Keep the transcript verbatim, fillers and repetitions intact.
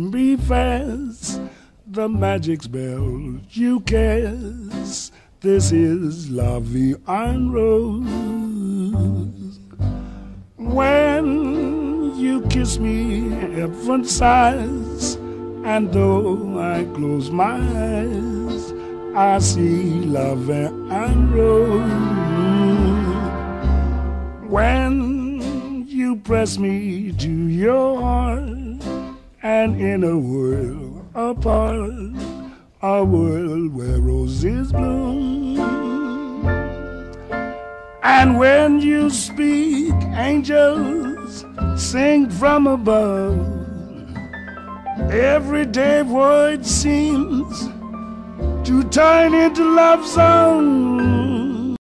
me fast, the magic spell you cast. This is La Vie en Rose. When you kiss me, heaven sighs, and though I close my eyes, I see La Vie en Rose. When you press me to your heart, and in a world apart, a world where roses bloom, and when you speak, angels sing from above. Everyday word seems to turn into love song.